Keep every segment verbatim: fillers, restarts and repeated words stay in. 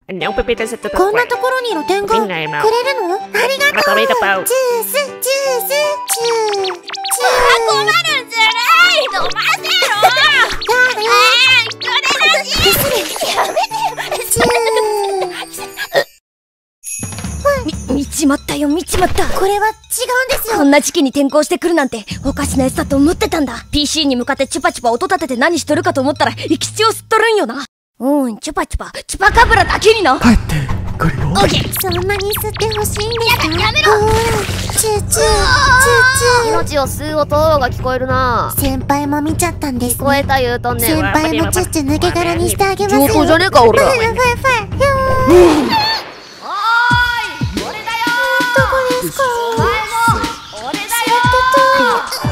こんなところに露店がくれるの？ありがとう。ジュース、ジュース、ジュース、ジュース。 困る、ずるい。飲ませろ。ああ、人でなし。やめてよ。み、見ちまったよ、見ちまった。 これは違うんですよ。 こんな時期に転校してくるなんておかしなやつだと思ってたんだ。 ピーシー に向かってチュパチュパ音立てて何しとるかと思ったら生き血を吸っとるんよな。うん、チュパチュパチュパカブラだけにな。 帰ってくるよ。 オッケー。 そんなに吸ってほしいんですか？ やめろ。 チューチューチューチュー。 命を吸う音が聞こえるな。 先輩も見ちゃったんですね。 聞こえた言うとんねん。 先輩もチュッチュ抜け殻にしてあげますよ。 上等じゃねえか俺ら。 ファイファイファイファイ。 おーい、俺だよー。 どこですか？ お前も俺だよー。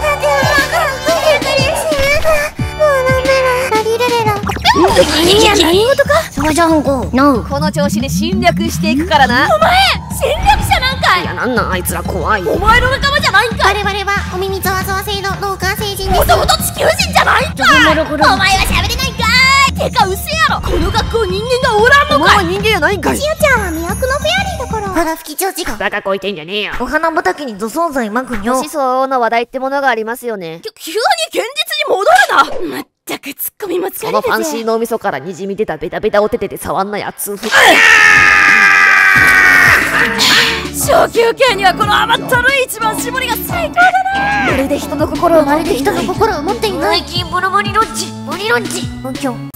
いや、何事か。それじゃんこノー。 この調子で侵略していくからな。 お前戦略者なんかい。 いや、なんなんあいつら怖い。 お前の仲間じゃないんかい。 我々はお耳ざわざわ製の脳幹星人です。 もともと地球人じゃないんかい。お前は喋れないんかい。てかうせやろ、この学校人間がおらんのかい。 お前は人間やないんかい。 ちよちゃんは魅惑のフェアリーだから。ほら吹き調子がバカこいてんじゃねえよ。 お花畑に除草剤まくにょ。 思想の話題ってものがありますよね。 急に現実に戻るな。まったくツッコミも疲れそのファンたぜ。 シー脳みそからにじみ出たベタベタおててで触んなやつ。 小休憩にはこの甘ったるい一番搾りが最高だな。 まるで人の心をまるで人の心を持っていない。 最近ブルブリロッチブリロッチ無教。